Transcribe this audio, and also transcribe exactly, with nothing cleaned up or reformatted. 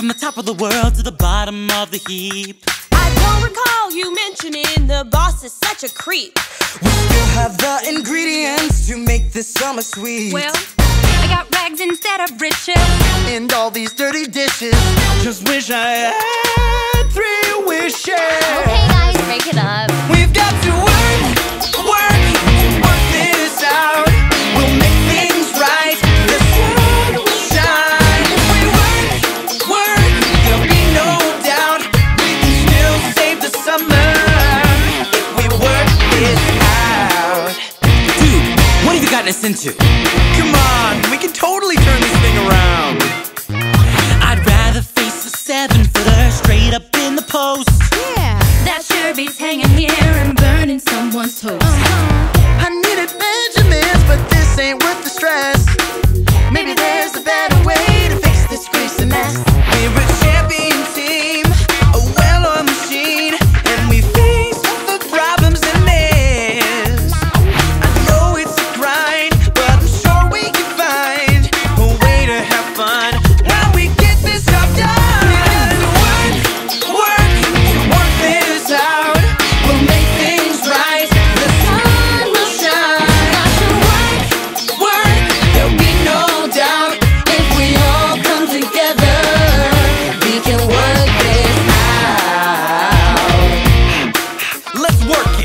from the top of the world to the bottom of the heap. I don't recall you mentioning the boss is such a creep. We still have the ingredients to make this summer sweet. Well, I got rags instead of riches, and all these dirty dishes. Just wish I had three wishes. okay guys, break it up. We've got to work, work, work this out. We'll make things right. The sun will shine. If we work, work, there'll be no doubt. We can still save the summer if we work this out. Dude, what have you gotten us into? Come on, we can totally turn this thing around. I'd rather face a seven-footer straight up in the post. Yeah, that sure beats hanging here and burning someone's toast. I needed Benjamins, but this ain't worth the stress. Maybe there's a better way to fix this greasy mess. We're a champion team, a well-oiled machine, and we face the problems in this. I know it's a grind, but I'm sure we can find a way to have fun while we get this job done. We gotta work, work, to work this out. We'll make things right. The sun will shine. Got to work, work. There'll be no doubt if we all come together, we can work this out. Let's work it.